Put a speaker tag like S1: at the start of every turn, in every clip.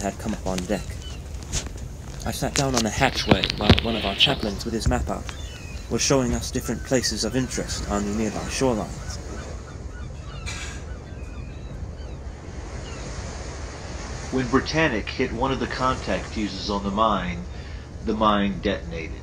S1: had come up on deck. I sat down on a hatchway while one of our chaplains with his map out was showing us different places of interest on the nearby shoreline.
S2: When Britannic hit one of the contact fuses on the mine detonated.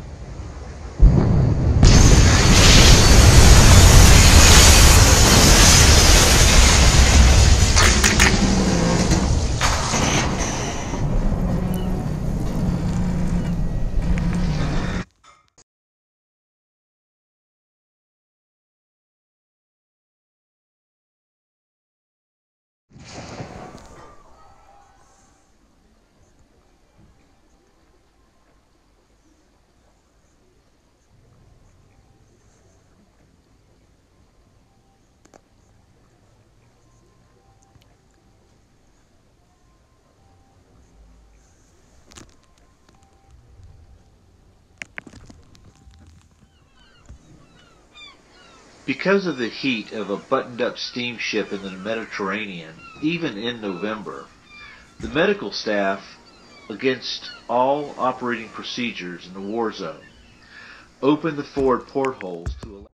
S2: Because of the heat of a buttoned-up steamship in the Mediterranean, even in November, the medical staff, against all operating procedures in the war zone, opened the forward portholes to allow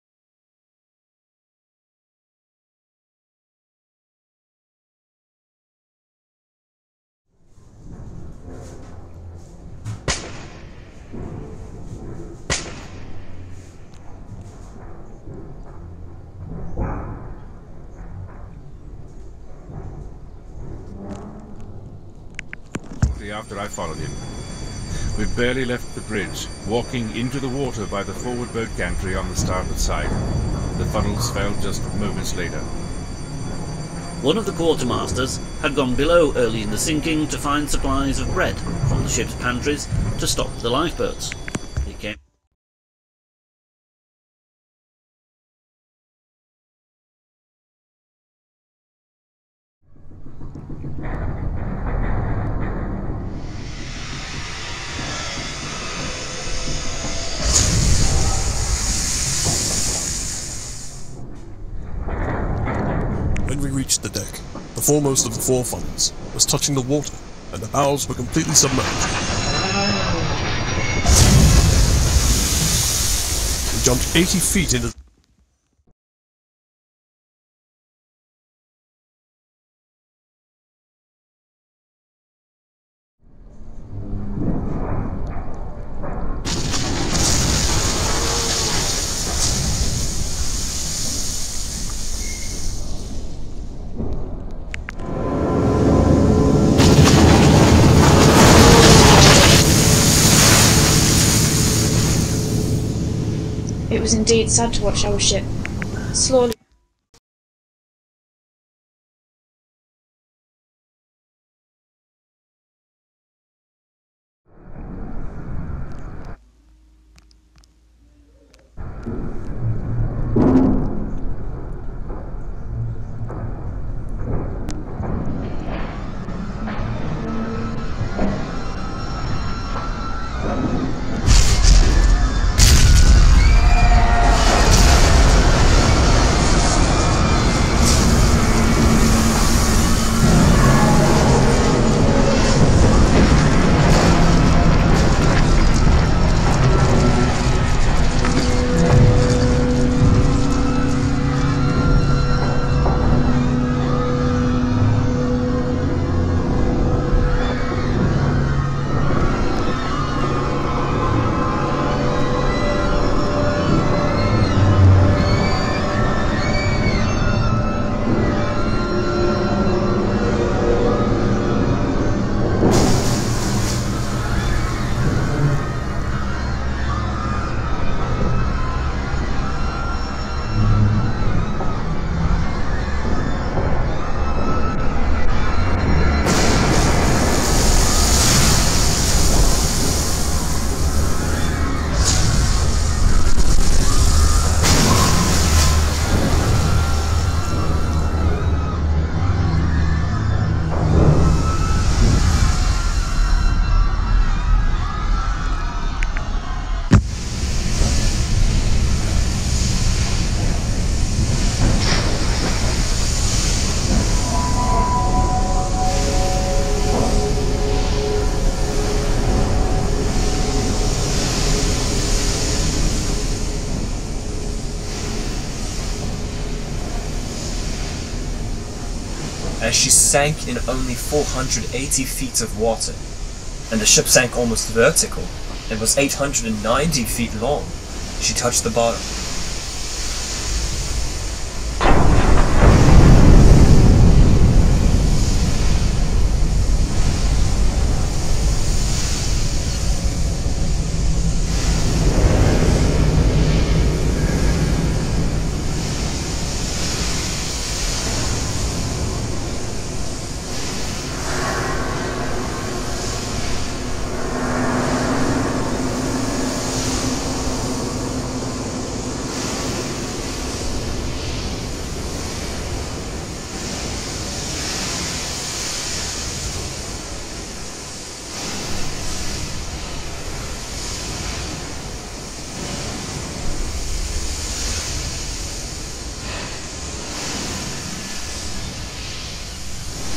S3: after I followed him. We barely left the bridge, walking into the water by the forward boat gantry on the starboard side. The funnels fell just moments later.
S4: One of the quartermasters had gone below early in the sinking to find supplies of bread from the ship's pantries to stock the lifeboats. He came
S5: When we reached the deck, the foremost of the four funnels was touching the water, and the bows were completely submerged. We jumped 80 feet into
S6: It was indeed sad to watch our ship slowly
S7: as she sank in only 480 feet of water, and the ship sank almost vertical and was 890 feet long. She touched the bottom.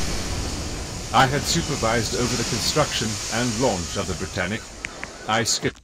S3: I had supervised over the construction and launch of the Britannic. I skipped